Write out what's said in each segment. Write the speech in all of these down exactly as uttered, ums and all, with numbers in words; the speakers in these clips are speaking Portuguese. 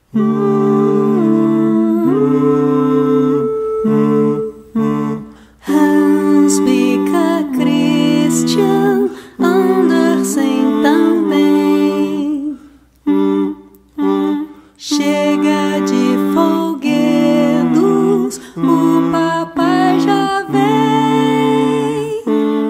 Hans Bica Christian Andersen também. Chega de folguedos, o papai já vem.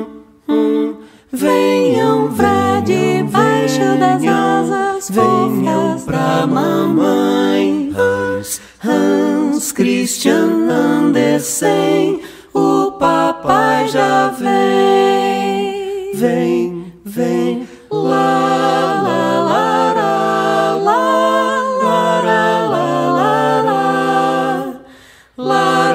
Venham ver debaixo das asas fofas da mamãe. Hans, Hans Christian Andersen, o papai já vem. Vem, vem, lá, lá, lá, lá, lá, lá, lá, lá, lá, lá,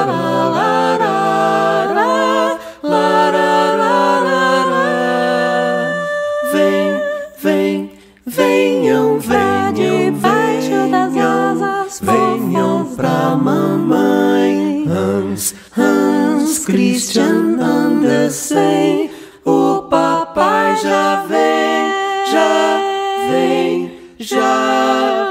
vem, vem, venham ver debaixo das asas venham pra mamãe. Hans, Hans Christian Andersen, o papai já vem, já vem, já